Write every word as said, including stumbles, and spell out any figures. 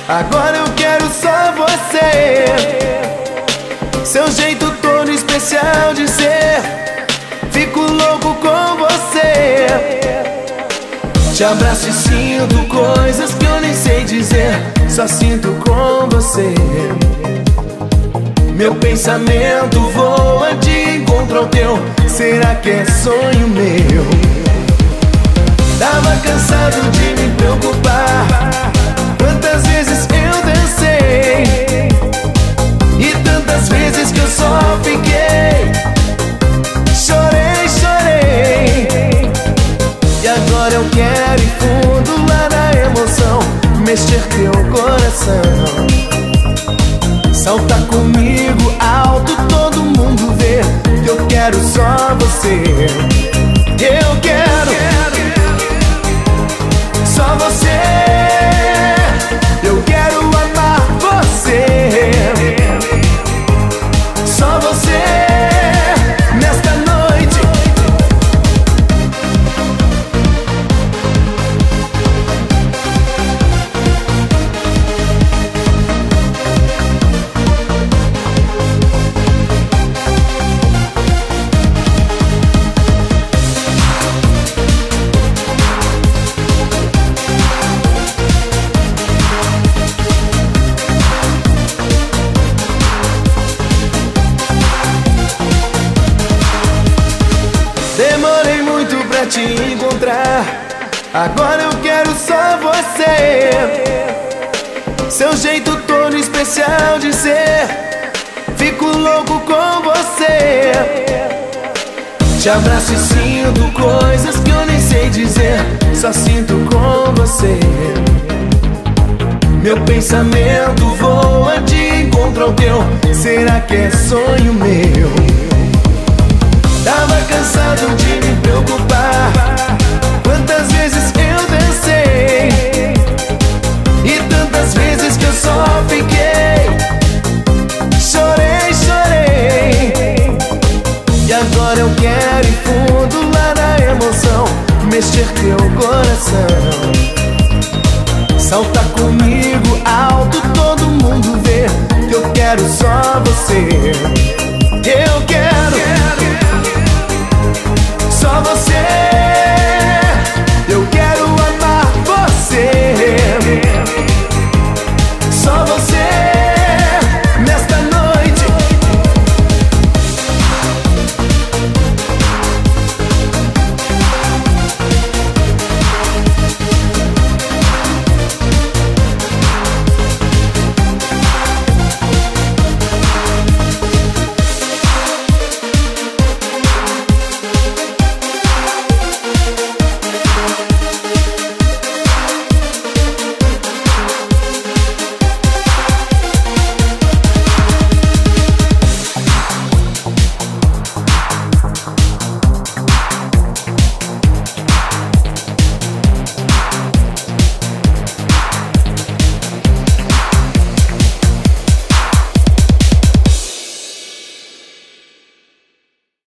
Agora eu quero só você, seu jeito todo especial de ser. Fico louco com você, te abraço e sinto coisas que eu nem sei dizer. Só sinto com você. Meu pensamento voa de encontro ao teu. Será que é sonho meu? Tava cansado de me preocupar. Quantas vezes eu dancei e tantas vezes que eu só fiquei. Chorei, chorei. E agora eu quero ir fundo lá na emoção, mexer teu coração. Salta comigo alto, todo mundo vê que eu quero só você. Eu quero só você. Eu quero amar você, só você nesta noite. Demorei muito pra te encontrar. Agora eu quero só você, seu jeito todo especial de ser. Fico louco com você, te abraço e sinto coisas que eu nem sei dizer. Só sinto com você. Meu pensamento voa de encontro ao teu. Será que é sonho meu? Tava cansado de me preocupar. Quantas vezes eu dancei e tantas vezes que eu só fiquei. Chorei, chorei. E agora eu quero ir fundo lá na emoção, mexer teu coração. Salta comigo alto, todo mundo vê que eu quero só você. Eu quero só você.